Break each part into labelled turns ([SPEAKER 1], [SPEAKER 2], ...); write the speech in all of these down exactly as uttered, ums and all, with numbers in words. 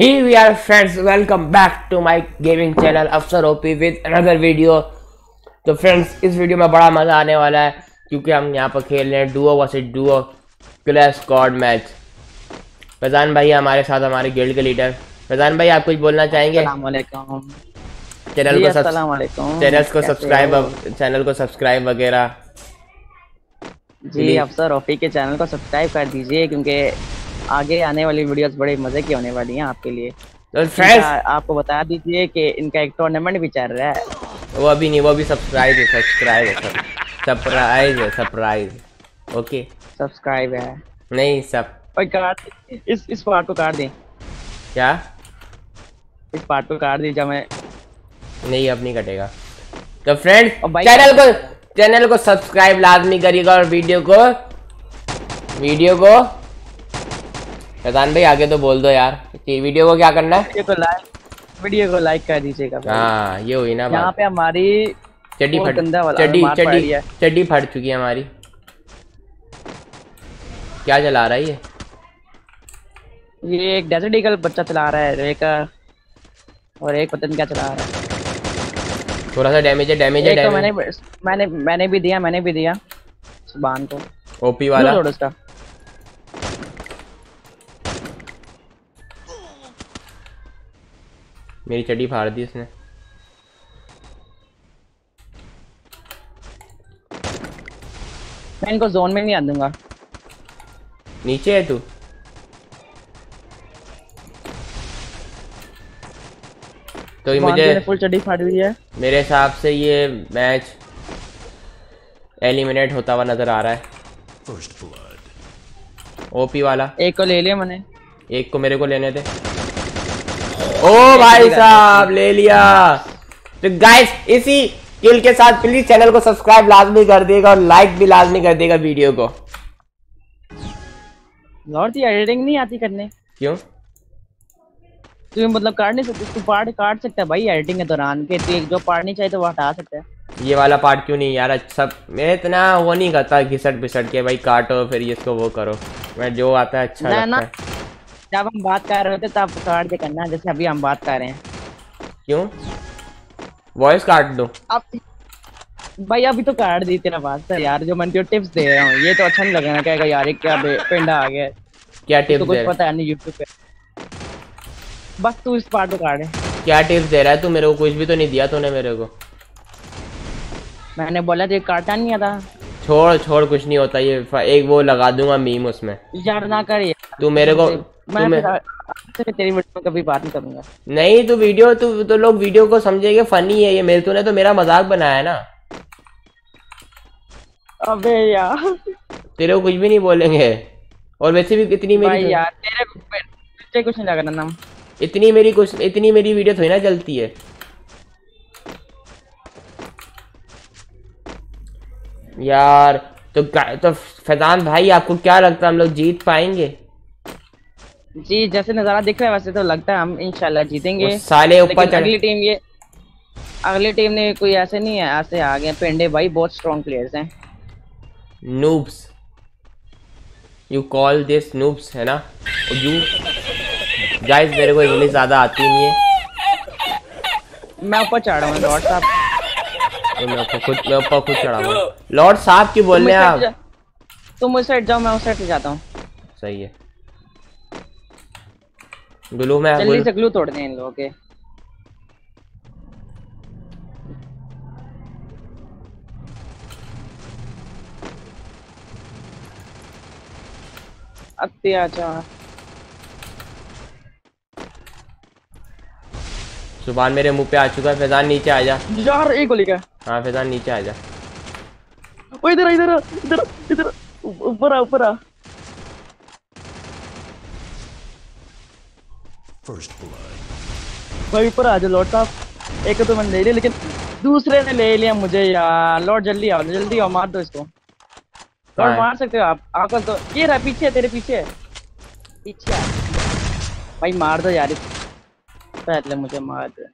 [SPEAKER 1] Hey we are friends, welcome back to my gaming channel Afsar OP with another video। तो friends इस video में बड़ा मजा आने वाला है क्योंकि हम यहाँ पर खेल रहे हैं duo versus duo clash squad match. Faizan भाई हमारे साथ, हमारे गिल्ड के लीडर। फैजान भाई आप कुछ बोलना चाहेंगे? चैनल को चैनल को सब्सक्राइब चैनल को सब्सक्राइब वगैरह।
[SPEAKER 2] जी अफसर ओपी के चैनल को सब्सक्राइब कर दीजिए क्योंकि आगे आने वाली वीडियोस बड़े मजे की होने वाली हैं आपके लिए।
[SPEAKER 1] तो फ्रेंड्स
[SPEAKER 2] आपको बता दीजिए कि इनका एक टूर्नामेंट भी चल रहा है।
[SPEAKER 1] वो अभी नहीं, वो अभी सब्सक्राइब है सब्सक्राइब है सरप्राइज है सरप्राइज। ओके
[SPEAKER 2] सब्सक्राइब है
[SPEAKER 1] नहीं सब।
[SPEAKER 2] और काट इस इस पार्ट को काट दें।
[SPEAKER 1] क्या
[SPEAKER 2] इस पार्ट को काट दीजिए। मैं नहीं
[SPEAKER 1] अब नहीं कटेगा। तो फ्रेंड्स चैनल को चैनल को सब्सक्राइब लाजमी करिएगा और वीडियो को वीडियो को फैजान भाई आगे तो बोल दो यार कि वीडियो को क्या करना है।
[SPEAKER 2] वीडियो को लाइक वीडियो को लाइक कर दीजिएगा।
[SPEAKER 1] हाँ ये हुई ना बात।
[SPEAKER 2] यहाँ पे हमारी
[SPEAKER 1] चड्डी फट चड्डी चड्डी चड्डी फट चुकी है हमारी। क्या चला रहा है ये?
[SPEAKER 2] ये एक डेजर्ट ईगल बच्चा चला रहा है एक, और एक पता नहीं क्या चला रहा है।
[SPEAKER 1] थोड़ा सा डैमेज है डैमेज है डैमेज।
[SPEAKER 2] मैंने मैंने मैंने भी दिया मैंने भी दिया सुबान को
[SPEAKER 1] ओपी वाला।
[SPEAKER 2] उसका
[SPEAKER 1] मेरी चड्डी फाड़ दी इसने।
[SPEAKER 2] मैं इनको जोन में नहीं आ दूंगा।
[SPEAKER 1] नीचे है तू? तो मुझे
[SPEAKER 2] फुल चड्डी फाड़ दी है।
[SPEAKER 1] मेरे हिसाब से ये मैच एलिमिनेट होता हुआ नजर आ रहा है। ओपी वाला
[SPEAKER 2] एक को ले लिया मैंने,
[SPEAKER 1] एक को मेरे को लेने दे। ओ भाई साहब ले लिया। तो गाइस इसी किल के साथ प्लीज चैनल को सब्सक्राइब लाजमी कर देगा और लाइक भी लाजमी कर देगा वीडियो को।
[SPEAKER 2] लॉर्ड ये एडिटिंग नहीं आती करने।
[SPEAKER 1] क्यों?
[SPEAKER 2] तू मतलब काट नहीं सकता? तू पार्ट काट सकता है भाई एडिटिंग के दौरान के, तू जो पार्ट नहीं चाहिए तो वो हटा सकता है।
[SPEAKER 1] ये वाला पार्ट क्यों नहीं यार? सब मैं इतना वो नहीं करता घिसट पिसट के भाई काटो फिर इसको वो करो। मैं जो आता है अच्छा लगता है।
[SPEAKER 2] जब हम बात कर रहे होते तब काट के करना जैसे अभी हम बात कर रहे हैं।
[SPEAKER 1] क्यों? वॉइस काट दो
[SPEAKER 2] अब भाई अभी तो काट दी तेरा बात सर यार। जो मैं तुझे टिप्स दे रहा हूँ ये तो अच्छा नहीं लग रहा क्या यार। क्या पिंडा आ गया।
[SPEAKER 1] क्या टिप्स
[SPEAKER 2] तो कुछ पता है नहीं यूट्यूब पे। बस तू इस पार्ट को काट।
[SPEAKER 1] क्या टिप्स दे रहा है तू? मेरे को कुछ भी तो नहीं दिया तूने मेरे को।
[SPEAKER 2] मैंने बोला तो काटा नहीं था।
[SPEAKER 1] छोड़ छोड़ कुछ नहीं होता। ये एक वो लगा दूंगा मीम उसमें।
[SPEAKER 2] यार ना कर
[SPEAKER 1] तू मेरे को
[SPEAKER 2] मैं तेरी वीडियो में कभी बात नहीं करूंगा।
[SPEAKER 1] नहीं तू वीडियो तू तो लोग वीडियो को समझेंगे फनी है ये। मेरे तूने तो मेरा मजाक बनाया है ना।
[SPEAKER 2] अबे यार
[SPEAKER 1] तेरे को कुछ भी नहीं बोलेंगे। और वैसे भी इतनी मेरी
[SPEAKER 2] यार तेरे को कुछ नहीं लगा ना।
[SPEAKER 1] इतनी मेरी कुछ इतनी मेरी वीडियो थोड़ी ना चलती है यार। तो तो फैजान भाई आपको क्या लगता है हम लोग जीत पाएंगे?
[SPEAKER 2] जी जैसे नजारा दिख रहा है वैसे तो लगता है हम इंशाल्लाह जीतेंगे।
[SPEAKER 1] साले ऊपर
[SPEAKER 2] अगली टीम ये अगली टीम ने कोई ऐसे नहीं है, ऐसे आ गए पेंडे भाई बहुत स्ट्रॉन्ग प्लेयर्स हैं।
[SPEAKER 1] Noobs you call this noobs है ना यू गाइस। मेरे को इंग्लिश ज्यादा आती नहीं है।
[SPEAKER 2] मैं ऊपर चढ़ रहा हूं लॉर्ड साहब।
[SPEAKER 1] तो मैं ऊपर खुद मैं ऊपर खुद चढ़ा हूं। लॉर्ड साहब क्यों बोल रहे हैं आप?
[SPEAKER 2] तुम उस साइड जाओ मैं उस साइड जाता हूं।
[SPEAKER 1] सही है। ग्लू में
[SPEAKER 2] जल्दी से ग्लू तोड़ दें इन लोगों के। अत्याचार।
[SPEAKER 1] सुभान मेरे मुंह पे आ चुका है। फैजान नीचे आ जा
[SPEAKER 2] यार एक गोली का।
[SPEAKER 1] हाँ फैजान नीचे आ जा।
[SPEAKER 2] ओ इधर इधर इधर इधर ऊपर आ ऊपर आ। भाई ऊपर आ जा लॉर्ड साहब। एक तो मैंने ले लिया लेकिन दूसरे ने ले लिया मुझे यार। लॉर्ड जल्दी आओ जल्दी आओ मार दो इसको। लॉर्ड मार सकते हो आप आकर तो। ये रहा पीछे तेरे पीछे पीछे आ। भाई मार दो यार पहले मुझे मार दो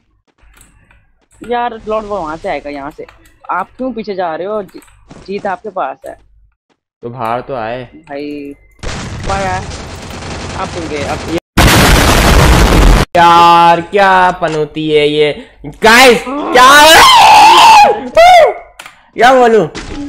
[SPEAKER 2] यार। लॉर्ड वो वहां से आएगा यहाँ से। आप क्यों पीछे जा रहे हो? जीत आपके पास है।
[SPEAKER 1] तो बाहर तो आए
[SPEAKER 2] भाई। बाय आप गए अब
[SPEAKER 1] यार क्या पनौती है ये गाइस, क्या क्या बोलूं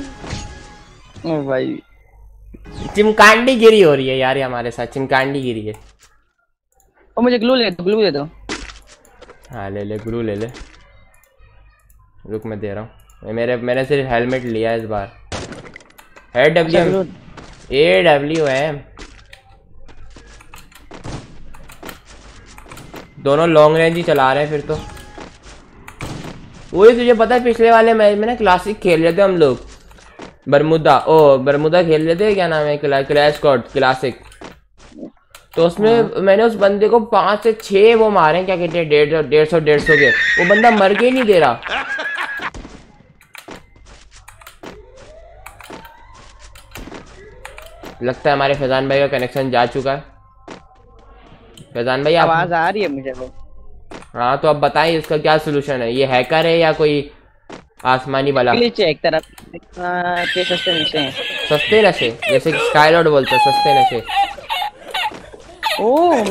[SPEAKER 2] ओ भाई
[SPEAKER 1] चिमकांडी गिरी हो रही है यार, ये हमारे साथ चिमकांडी गिरी है।
[SPEAKER 2] ओ मुझे ग्लू ले दो, ग्लू दे दो।
[SPEAKER 1] हाँ ले ले ग्लू ले ले, रुक मैं दे रहा हूँ। मेरे मैंने सिर्फ हेलमेट लिया इस बार। है डब्ल्यू ए डब्ल्यू एम, दोनों लॉन्ग रेंज ही चला रहे हैं फिर तो। वही तुझे पता है पिछले वाले मैच में ना क्लासिक खेल रहे थे हम लोग, बरमुदा ओ बरमुदा खेल रहे थे, क्या नाम है, क्लैश स्क्वाड क्लासिक। तो उसमें हाँ। मैंने उस बंदे को पांच से छह वो मारे, क्या कहते हैं, डेढ़ सौ डेढ़ सौ डेढ़ सौ के, वो बंदा मर के ही नहीं दे रहा। लगता है हमारे फैजान भाई का कनेक्शन जा चुका है। फैजान भाई
[SPEAKER 2] आवाज आ रही है मुझे तो।
[SPEAKER 1] हाँ तो अब बताइए इसका क्या सोल्यूशन है, ये हैकर है या कोई आसमानी वाला?
[SPEAKER 2] एक तरफ के सस्ते नशे हैं।
[SPEAKER 1] सस्ते नशे जैसे स्काईलॉर्ड बोलते हैं, सस्ते नशे।
[SPEAKER 2] ओह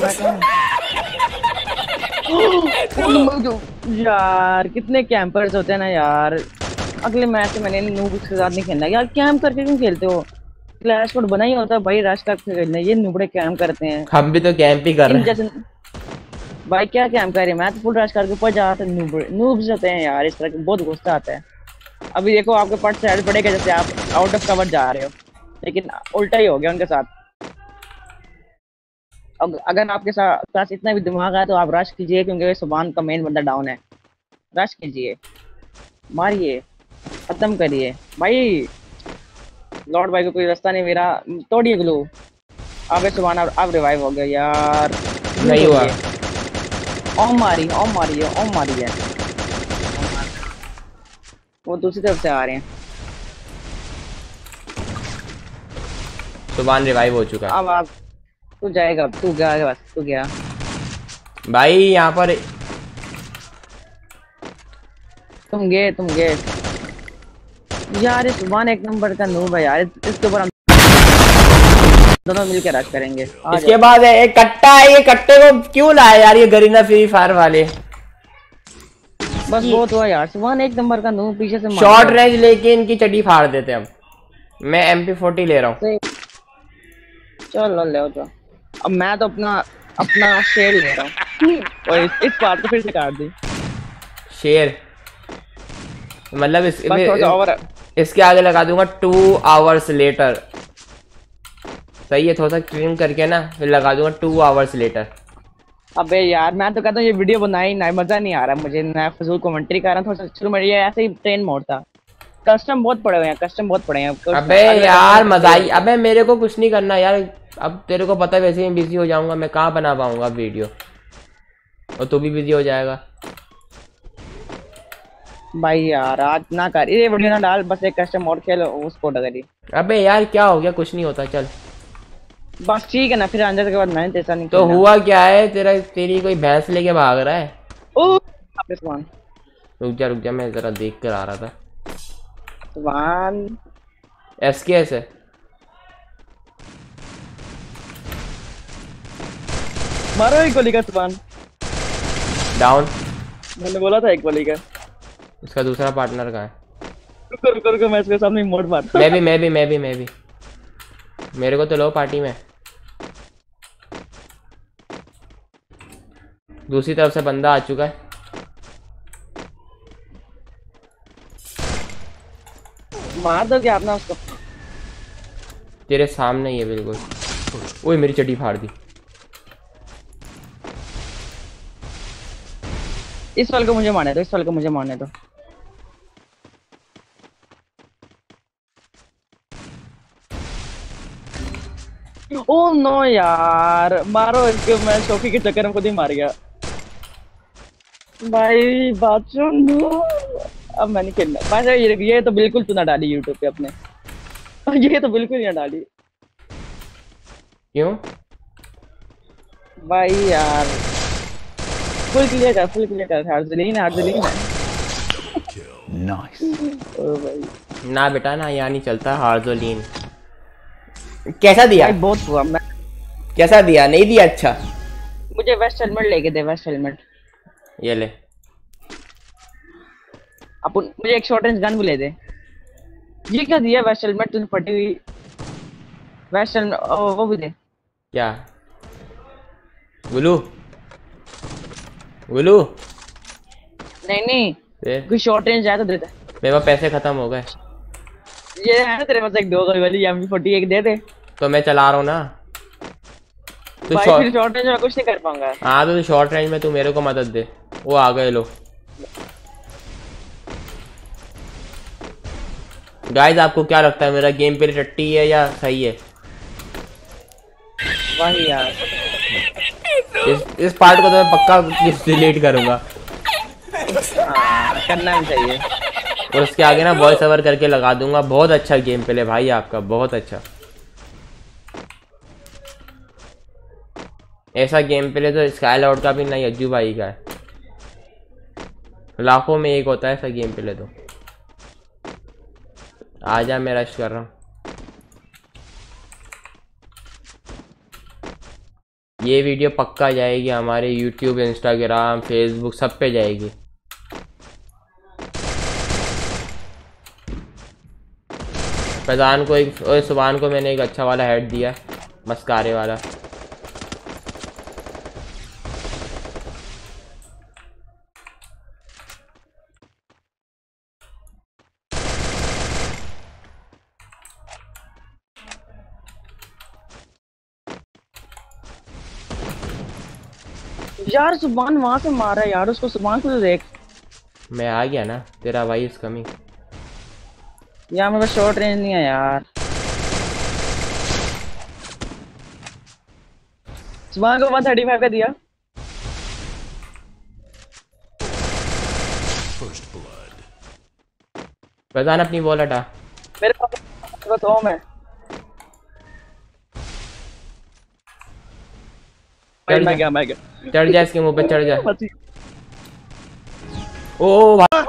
[SPEAKER 2] यार कितने कैंपर्स होते हैं ना यार। अगले मैच में मैंने नूब के साथ नहीं खेलना यार। कैंप करके क्यों खेलते हो? क्लैश कोड बना ही होता है भाई, रश करके खेलना। ये नुबड़े कैंप करते हैं।
[SPEAKER 1] हम भी तो कैंप ही कर रहे हैं
[SPEAKER 2] भाई। क्या कैंप कर रहे हैं? मैं तो फुल रश करके ऊपर जाते हैं। नूब नूब्स होते हैं यार, इस तरह के बहुत गुस्सा आता है। अभी देखो आपके पास साइड पड़ेगा जैसे आप आउट ऑफ कवर जा रहे हो, लेकिन उल्टा ही हो गया उनके साथ। अगर आपके साथ पास इतना भी दिमाग है तो आप रश कीजिए, क्योंकि सुभान का मेन बंदा डाउन है। रश कीजिए, मारिए, खत्म करिए भाई। लॉर्ड भाई को कोई रास्ता नहीं मेरा, तोड़िए ग्लू। अबे सुभान अब रिवाइव हो गया यार।
[SPEAKER 1] नहीं हुआ।
[SPEAKER 2] ओम मारी ओम मारी है ओम मारी है। वो दूसरी तरफ से आ रहे हैं।
[SPEAKER 1] सुभान रिवाइव हो चुका है।
[SPEAKER 2] अब आप तू जाएगा, तू गया बस, तू गया
[SPEAKER 1] भाई। यहाँ पर
[SPEAKER 2] तुम गए तुम गए यार। ये सुभान एक नंबर का नूब है यार। इसके ऊपर हम दोनों मिलकर रश करेंगे।
[SPEAKER 1] इसके बाद एक कट्टा है, ये कट्टे को क्यों लाया यार ये गरीना फ्री फायर वाले?
[SPEAKER 2] बस वो तो है यार। सुभान एक नंबर का नूब, पीछे से
[SPEAKER 1] शॉर्ट रेंज लेके इनकी चड्डी फाड़ देते हैं। अब मैं एम पी फोर्टी ले रहा हूँ।
[SPEAKER 2] चलो ले तो। अब मैं तो अपना अपना शेर ले रहा हूँ। और इस, इस बार तो फिर से काट दी
[SPEAKER 1] शेर, मतलब इस,
[SPEAKER 2] इस,
[SPEAKER 1] इसके आगे लगा दूंगा टू आवर्स लेटर। सही है, थोड़ा सा ट्रिम करके ना फिर लगा दूंगा टू आवर्स लेटर।
[SPEAKER 2] अबे यार मैं तो कहता हूँ ये वीडियो बनाई ना, मजा नहीं आ रहा मुझे। मैं फजूल कमेंट्री कर रहा हूँ। थोड़ा सा शुरू में ये ऐसे ही ट्रेन मोड था। कस्टम बहुत पड़े हुए हैं, कस्टम बहुत पड़े हैं।
[SPEAKER 1] अबे यार मजा ही। अबे मेरे को कुछ नहीं करना यार। अब तेरे को पता है वैसे ही बिजी हो जाऊंगा, मैं कहाँ बना पाऊंगा वीडियो, और तू भी बिजी हो जाएगा
[SPEAKER 2] भाई यार। आज ना कर ये वीडियो ना डाल, बस एक कस्टम मोड खेल उसको डगरी।
[SPEAKER 1] अबे यार क्या हो गया? कुछ नहीं होता, चल
[SPEAKER 2] बस ठीक है ना। फिर अंदर के बाद मैंने ऐसा नहीं
[SPEAKER 1] तो हुआ क्या है तेरा? तेरी कोई भैंस लेके भाग रहा है?
[SPEAKER 2] ओ
[SPEAKER 1] रुक जा रुक जा, मैं जरा देख कर आ रहा था।
[SPEAKER 2] सुभान
[SPEAKER 1] एस के एस है।
[SPEAKER 2] मारो एक गोली का सुभान।
[SPEAKER 1] डाउन।
[SPEAKER 2] मैंने बोला था एक गोली का।
[SPEAKER 1] इसका दूसरा पार्टनर कहाँ है?
[SPEAKER 2] रुको रुको रुको, मैं इसके सामने मोड़ मारता हूं।
[SPEAKER 1] मैं भी मैं भी मैं भी मैं भी मेरे को तो लो पार्टी में। दूसरी तरफ से बंदा आ चुका है।
[SPEAKER 2] मार दो क्या आपने उसको?
[SPEAKER 1] तेरे सामने ही है बिल्कुल। ओए मेरी चड्डी फाड़ दी।
[SPEAKER 2] इस वाल को मुझे मारने दो, इस वाल को मुझे मारने दो। ओ नो यार, मारो इसको। मैं शोकी के चक्कर में खुद ही मार गया भाई। बात सुन, अब मैं नहीं खेलना भाई। ये, ये तो बिल्कुल तू ना डाली यूट्यूब पे अपने। ये तो बिल्कुल नहीं डाली।
[SPEAKER 1] क्यों
[SPEAKER 2] भाई यार? फुल क्लियर कर, फुल क्लियर कर। हार्जलीन हार्जलीन नाइस। ओ भाई
[SPEAKER 1] ना बेटा ना, यहाँ नहीं चलता हार्जोलीन। कैसा दिया?
[SPEAKER 2] बहुत हुआ। मैं
[SPEAKER 1] कैसा दिया? नहीं दिया? अच्छा
[SPEAKER 2] मुझे वेस्ट हेलमेट लेके दे, वेस्ट हेलमेट।
[SPEAKER 1] ये ले।
[SPEAKER 2] अपन मुझे एक शॉर्ट रेंज गन भी ले दे। ये क्या दिया वेस्ट हेलमेट तूने, फटी हुई वेस्ट हेलमेट, वो भी दे।
[SPEAKER 1] क्या गुलू? गुलू
[SPEAKER 2] नहीं नहीं,
[SPEAKER 1] फिर
[SPEAKER 2] कोई शॉर्ट रेंज आया तो दे दे।
[SPEAKER 1] मेरे पास पैसे खत्म हो गए।
[SPEAKER 2] ये है ना तेरे पास एक दो गोली वाली एम फोर्टी एक दे दे।
[SPEAKER 1] तो मैं चला रहा हूँ ना। तू
[SPEAKER 2] भाई
[SPEAKER 1] शॉर्ट
[SPEAKER 2] फिर शॉर्ट रेंज में कुछ नहीं कर पाऊंगा।
[SPEAKER 1] हाँ तो शॉर्ट रेंज में तू मेरे को मदद दे। वो आ गए लो। गाइस आपको क्या लगता है मेरा गेम प्ले टट्टी है या सही है?
[SPEAKER 2] वही यार,
[SPEAKER 1] इस इस पार्ट को तो मैं पक्का डिलीट करूंगा।
[SPEAKER 2] हाँ, करना भी चाहिए।
[SPEAKER 1] और उसके आगे ना वॉइस ओवर करके लगा दूंगा। बहुत अच्छा गेम प्ले भाई आपका, बहुत अच्छा। ऐसा गेम प्ले तो स्काईलॉर्ड का भी नहीं, अज्जू भाई का है। लाखों में एक होता है ऐसा गेम प्ले तो। आजा मैं रश कर रहा हूँ। ये वीडियो पक्का जाएगी हमारे यूट्यूब, इंस्टाग्राम, फेसबुक सब पे जाएगी। फैजान को एक और सुबान को मैंने एक अच्छा वाला हेड दिया, मस्कारे वाला।
[SPEAKER 2] यार सुभान वहां से मारा यार उसको, सुभान को तो देख।
[SPEAKER 1] मैं आ गया ना, तेरा भाई इज कमिंग।
[SPEAKER 2] यार मेरे पास शॉर्ट रेंज नहीं है यार। सुभान को वन थर्टी फाइव का दिया।
[SPEAKER 1] फैजान अपनी बॉल हटा।
[SPEAKER 2] मेरे पास बस ओम है।
[SPEAKER 1] चढ़
[SPEAKER 2] मैं
[SPEAKER 1] जा,
[SPEAKER 2] गया मैं गया
[SPEAKER 1] चढ़ जा इसके मुंह पे, चढ़ जा।
[SPEAKER 2] बची।
[SPEAKER 1] ओ भाई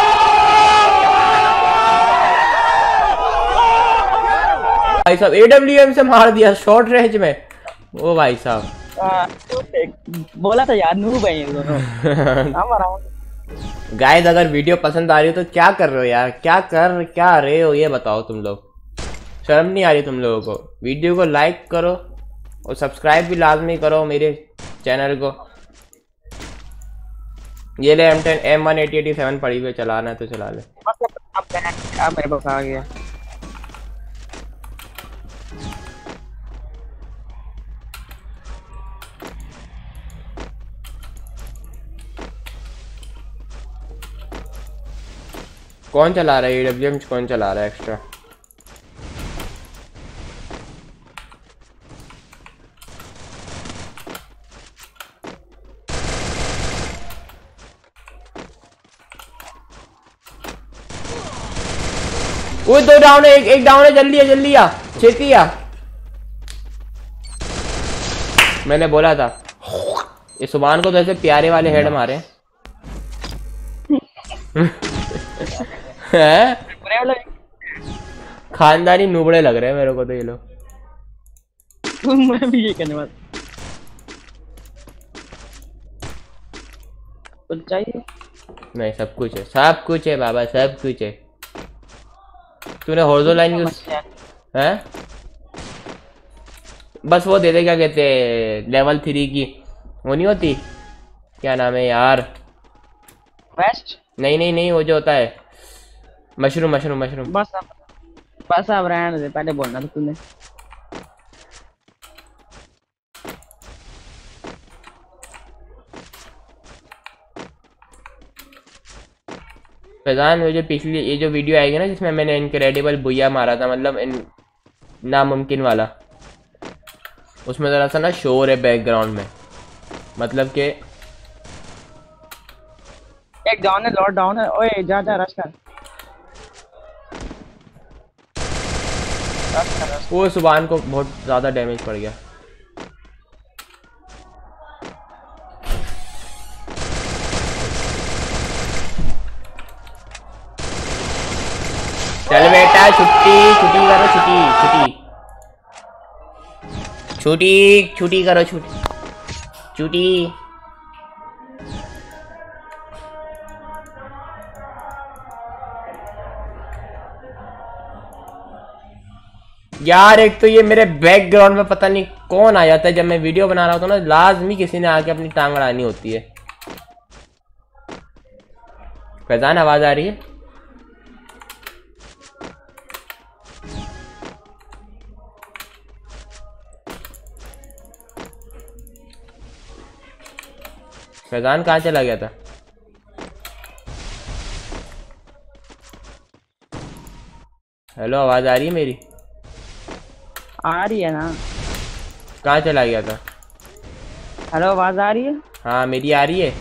[SPEAKER 1] भाई साहब एडब्ल्यूएम से मार दिया शॉर्ट रेंज में। ओ भाई साहब
[SPEAKER 2] हाँ, बोला था यार नूब है ये दोनों।
[SPEAKER 1] गाइस अगर वीडियो पसंद आ रही हो तो क्या कर रहे हो यार, क्या कर क्या रहे हो ये बताओ तुम लोग। शर्म नहीं आ रही तुम लोगों को? वीडियो को लाइक करो और सब्सक्राइब भी लाजमी करो मेरे चैनल को। ये ले M ten M one eighty eighty seven पड़ी हुई, चलाना है तो चला ले।
[SPEAKER 2] अब मेरे पास आ गया।
[SPEAKER 1] कौन चला रहा है एडब्ल्यूएम? कौन चला रहा है एक्स्ट्रा? वो दो डाउन है, एक एक डाउन है। जल्दी आ जल्दी आ, छेती आ। मैंने बोला था ये सुभान को तो ऐसे प्यारे वाले हेड मारे हैं। खानदानी नुबड़े लग रहे हैं मेरे को तो ये लोग।
[SPEAKER 2] मैं भी ये कहने वाला कुछ चाहिए।
[SPEAKER 1] नहीं सब कुछ है, सब कुछ है बाबा, सब कुछ है। तूने हॉर्जो लाइन यूज है? बस वो दे दे, क्या कहते हैं लेवल थ्री की वो नहीं होती, क्या नाम है यार?
[SPEAKER 2] वेस्ट?
[SPEAKER 1] नहीं नहीं नहीं, वो जो होता है मशरूम मशरूम मशरूम।
[SPEAKER 2] बस अब बस अब रहने दे, पहले बोलना था तूने।
[SPEAKER 1] फैजान वो जो पिछली ये जो वीडियो आएगी ना जिसमें मैंने इनक्रेडिबल बुया मारा था, मतलब इन नामुमकिन वाला, उसमें ज़रा सा ना शोर है बैकग्राउंड में, मतलब कि
[SPEAKER 2] एक डाउन है, लॉर्ड डाउन है। ओए जा जा रश कर।
[SPEAKER 1] वो सुभान को बहुत ज़्यादा डैमेज पड़ गया। चल बेटा छुट्टी छुट्टी करो, छुट्टी छुट्टी छुट्टी छुट्टी करो, छुट्टी चूटी। यार एक तो ये मेरे बैकग्राउंड में पता नहीं कौन आ जाता है जब मैं वीडियो बना रहा होता हूँ ना, लाजमी किसी ने आके अपनी टांग अड़ानी होती है। फैजान आवाज आ रही है? फैजान कहाँ चला गया था? हेलो, आवाज आ रही है मेरी?
[SPEAKER 2] आ रही है ना।
[SPEAKER 1] कहाँ चला गया था?
[SPEAKER 2] हेलो, आवाज आ रही है?
[SPEAKER 1] हाँ मेरी आ रही है।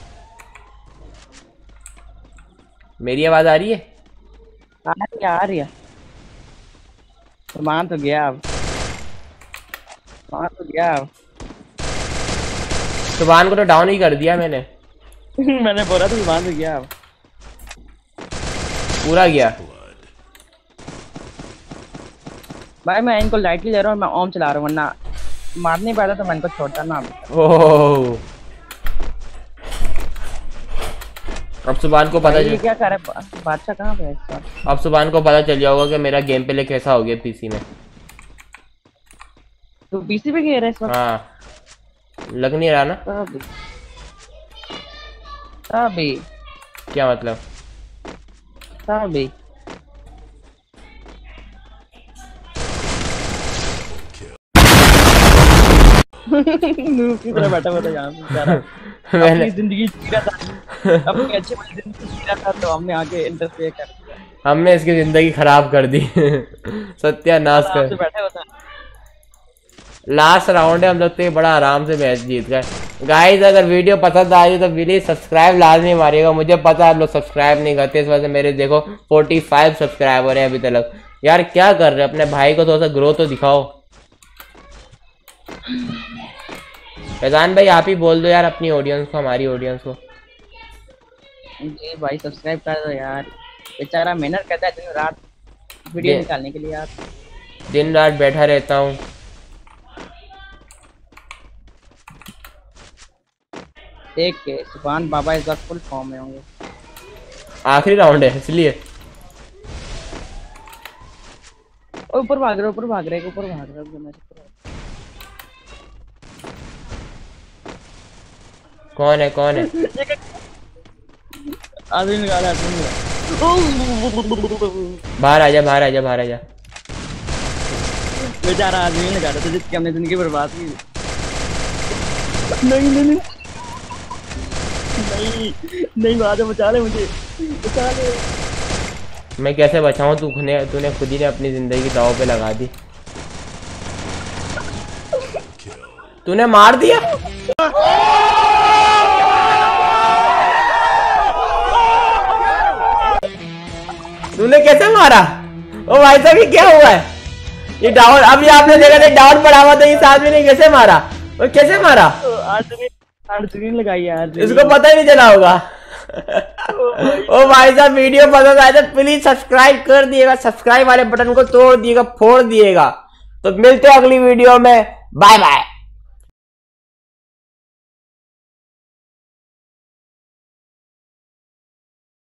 [SPEAKER 1] मेरी आवाज आ रही है?
[SPEAKER 2] आ रही है, आ रही है। तो मान तो गया अब, मान तो गया अब।
[SPEAKER 1] सुभान को तो डाउन ही कर दिया मैंने।
[SPEAKER 2] मैंने बोला तो मान तो गया अब।
[SPEAKER 1] पूरा गया
[SPEAKER 2] भाई। मैं इनको लाइटली ले रहा हूँ, मैं ओम चला रहा हूँ, वरना मार नहीं पाता तो मैं इनको छोड़ता ना।
[SPEAKER 1] ओह, अब सुभान को पता
[SPEAKER 2] चल क्या करे, बादशाह कहाँ पे है इस बार?
[SPEAKER 1] अब सुभान को पता चल गया होगा कि मेरा गेम प्ले कैसा हो गया पीसी में।
[SPEAKER 2] तो पीसी पे खेल रहा है इस बार?
[SPEAKER 1] हाँ, लग नहीं रहा ना?
[SPEAKER 2] अभी अभी
[SPEAKER 1] क्या मतलब?
[SPEAKER 2] अभी की तरह बैठा हुआ था यहाँ पे बेचारा।
[SPEAKER 1] मैंने
[SPEAKER 2] अपनी जिंदगी जी रहा था, अपनी अच्छी वाली जिंदगी जी रहा था, तो हमने आके इंटरफेयर कर दिया।
[SPEAKER 1] हमने इसकी जिंदगी खराब कर दी। सत्यानाश कर।
[SPEAKER 2] बैठा हुआ था।
[SPEAKER 1] लास्ट राउंड है, हम लोग तो बड़ा आराम से मैच जीत गए। गाइस अगर वीडियो पसंद आई तो प्लीज सब्सक्राइब लाजमी मारिएगा। मुझे पता है आप लोग सब्सक्राइब नहीं करते, इस वजह से मेरे देखो पैंतालीस सब्सक्राइबर हैं अभी तक। यार क्या कर रहे हैं, अपने भाई को थोड़ा सा ग्रो तो दिखाओ। फैजान भाई आप ही बोल दो यार अपनी ऑडियंस को, हमारी ऑडियंस को।
[SPEAKER 2] जी भाई सब्सक्राइब कर दो यार, बेचारा मेहनत करता है दिन रात वीडियो निकालने के लिए यार।
[SPEAKER 1] दिन रात बैठा रहता हूँ।
[SPEAKER 2] देख के सुभान बाबा इस बार फुल फॉर्म में होंगे।
[SPEAKER 1] आखिरी राउंड है इसलिए।
[SPEAKER 2] ऊपर भाग रहे ऊपर भाग रहे ऊपर भाग रहे
[SPEAKER 1] कौन है कौन है?
[SPEAKER 2] आदमी निकाला आदमी निकाला।
[SPEAKER 1] बाहर आजा बाहर आजा बाहर आजा।
[SPEAKER 2] बेचारा आदमी निकाला था जिसकी हमने जिंदगी बर्बाद की। नहीं नहीं नहीं नहीं नहीं बाजा बचा ले मुझे, बचा ले।
[SPEAKER 1] मैं कैसे बचाऊं? तू खुने तूने खुद ही ने अपनी जिंदगी दांव पे लगा दी। तूने मार दिया। तूने कैसे मारा? ओ भाई साहब ये क्या हुआ है? ये डाउन, अभी आपने देखा था डाउन पड़ा हुआ था, इस आदमी ने कैसे मारा? और कैसे मारा?
[SPEAKER 2] आर्चरी लगाई यार,
[SPEAKER 1] इसको पता ही नहीं चला होगा। ओ भाई साहब वीडियो पसंद आए तो प्लीज सब्सक्राइब कर दिएगा, सब्सक्राइब वाले बटन को तोड़ दिएगा, फोड़ दिएगा। तो मिलते हैं अगली वीडियो में, बाय बाय।